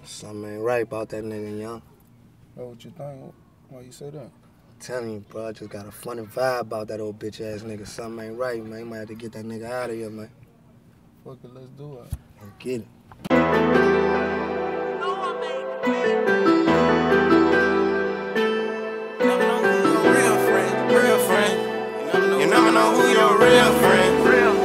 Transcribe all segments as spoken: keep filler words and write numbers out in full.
Something ain't right about that nigga, young. That's what you think? Why you say that? I'm telling you, bro, I just got a funny vibe about that old bitch ass nigga. Something ain't right, man. You might have to get that nigga out of here, man. Fuck it, let's do it. Let's get it. You never know who your real friend.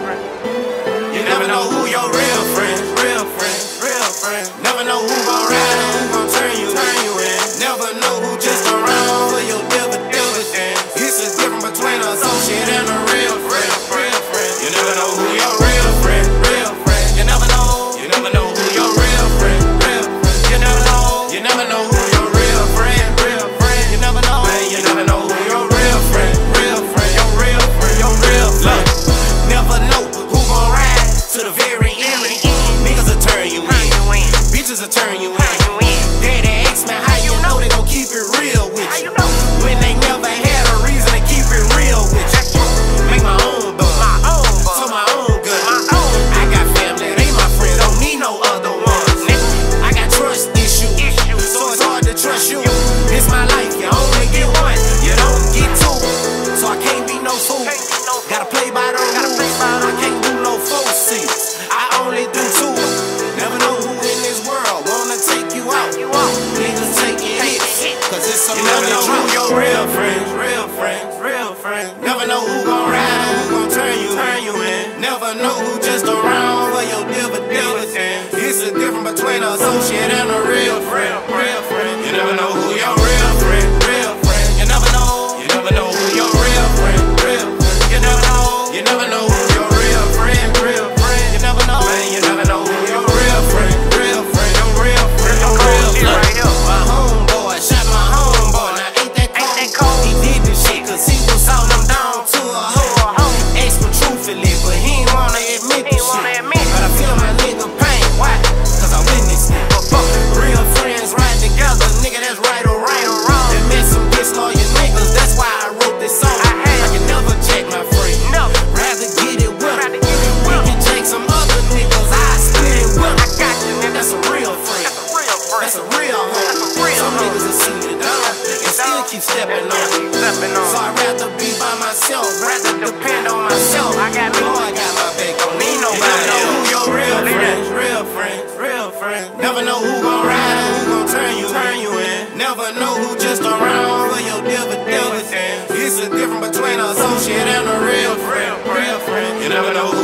You never know who your real friend. Real friend, real friend. Never know who gon' ride or who gon' turn you, turn you in. Never know who just around for your dividends. It's the difference between an associate and a real friend. Real friend. You never know who your real friend. Real friend. You never know. You never know who your real friend. Real friend. You never know. You never know who your real friend. Real friend. You never know. Man, you never know who your real friend. Real friend. Your real friend. Your real friend. Never know who gon' ride to the very end. Niggas will turn you in. Bitches will turn you in. Daddy ask me how you know they gon' keep it real with you. When they never had a reason to keep it real with you. Make my own buzz. So my own good. I got family, they my friends. Don't need no other ones. I got trust issues, so it's hard to trust you. It's my life, you only get one. You don't get two. So I can't be no fool. Gotta play by the rules. I can't do no four seats. I only do two. Never know who in this world wanna take you out. Niggas taking hits, cause it's so. You never know who your real friends, real friends, real friends. Never know who gon' ride or who gon' turn you, turn you in. Never know who just around for your dividends. It's the difference between an associate and a real friend, real friend. You never know who your real friend, real friend. You never know, you never know who your real friend, real friend. You never know, you never know who your real friend, real friend. You never know, man, you never know who your real friend, real friend, your real friend, your real friend. My homeboy shot my homeboy, now ain't that cold? He did this shit cause he was on them down to a hoe. Asked him truthfully, but he ain't wanna admit this shit. But I feel my nigga pain, why? Cause I witnessed it. Real friends ride together, nigga, that's right or wrong. They met some disloyal niggas, that's why I wrote this song. I can never check my friend, rather get it with him. We can check some other niggas, I split it with him. That's a real friend, that's a real home. Some niggas will see you down and still keep stepping on you. So I'd rather be by myself, rather depend on myself. I got me, I got my back on me. Nobody know who your real friends, real friends, real friends. Never know who gon' ride or who gon' turn you, turn you in. Never know who just around for your dividends. It's the difference between an associate and a real friend, real friend. You never know who